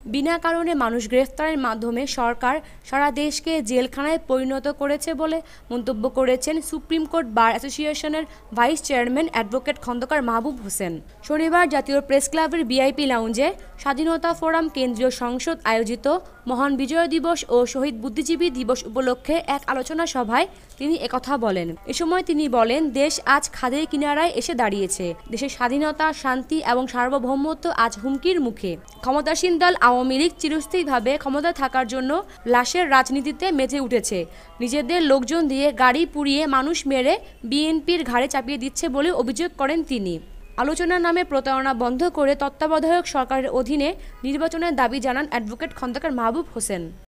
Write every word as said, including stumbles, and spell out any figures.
বিনা কারণে মানুষ গ্রেফতারের মাধ্যমে সরকার সারা দেশকে জেলখানায় পরিণত করেছে বলে মন্তব্য করেছেন সুপ্রিম কোর্ট বার অ্যাসোসিয়েশনের vice chairman advocate Khandakar Mahbub Hossain. শনিবার জাতীয় প্রেস ক্লাবের ভিআইপি লাউঞ্জে স্বাধীনতা ফোরাম কেন্দ্রীয় সংসদ আয়োজিত মহান বিজয় দিবস ও শহীদ বুদ্ধিজীবী দিবস উপলক্ষে এক আলোচনা সভায় তিনি একথা বলেন। এ সময় তিনি বলেন, দেশ আজ খাদের কিনারায় এসে দাঁড়িয়েছে। দেশের স্বাধীনতা, শান্তি এবং সার্বভৌমত্ব আজ হুমকির মুখে। ক্ষমতাসীন দল আওয়ামী লীগ চিরস্থায়ীভাবে ক্ষমতায় থাকার জন্য লাশের রাজনীতিতে মেতে উঠেছে। নিজেদের লোকজন দিয়ে গাড়ি পুড়িয়ে মানুষ মেরে বিএনপির ঘাড়ে চাপিয়ে দিচ্ছে বলে অভিযোগ করেন তিনি। আলোচনার নামে প্রতারণা বন্ধ করে তত্ত্বাবধায়ক সরকারের অধীনে নির্বাচনের দাবি জানান অ্যাডভোকেট খন্দকার মাহবুব হোসেন।